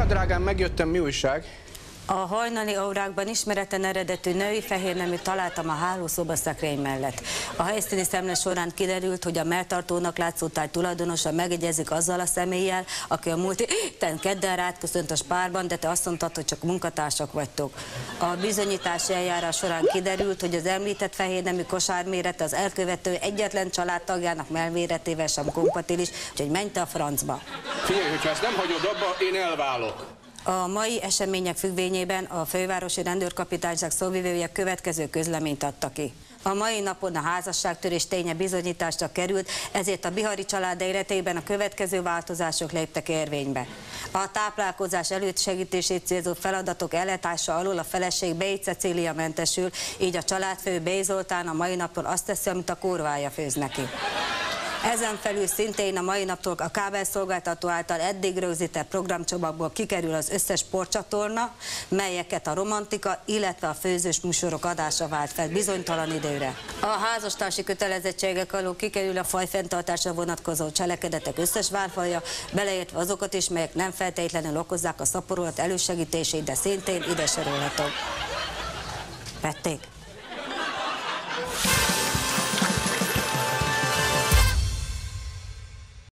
Szia drágám, megjöttem, mi újság? A hajnali órákban ismereten eredetű női fehérneműt találtam a hálószobaszekrény mellett. A helyszíni szemle során kiderült, hogy a melltartónak látszó táj tulajdonosa megegyezik azzal a személlyel, aki a múlt héten kedden rád köszönt a Spárban, de te azt mondtad, hogy csak munkatársak vagytok. A bizonyítási eljárás során kiderült, hogy az említett fehérnemű kosármérete az elkövető egyetlen családtagjának mellméretével sem kompatibilis, úgyhogy menj te a francba. Figyelj, hogyha ezt nem hagyod abba, én elválok. A mai események függvényében a fővárosi rendőrkapitányság szóvivője következő közleményt adta ki. A mai napon a házasságtörés ténye bizonyításra került, ezért a Bihari család életében a következő változások léptek érvénybe. A táplálkozás elősegítését célzó feladatok ellátása alól a feleség Bey Cecília mentesül, így a családfő Bey Zoltán a mai napon azt teszi, amit a kurvája főz neki. Ezen felül szintén a mai naptól a kábelszolgáltató által eddig rögzített programcsomagból kikerül az összes sportcsatorna, melyeket a romantika, illetve a főzős műsorok adása vált fel bizonytalan időre. A házastársi kötelezettségek alól kikerül a fajfenntartásra vonatkozó cselekedetek összes várfaja, beleértve azokat is, melyek nem feltétlenül okozzák a szaporulat elősegítését, de szintén ide sorolhatók. Vették?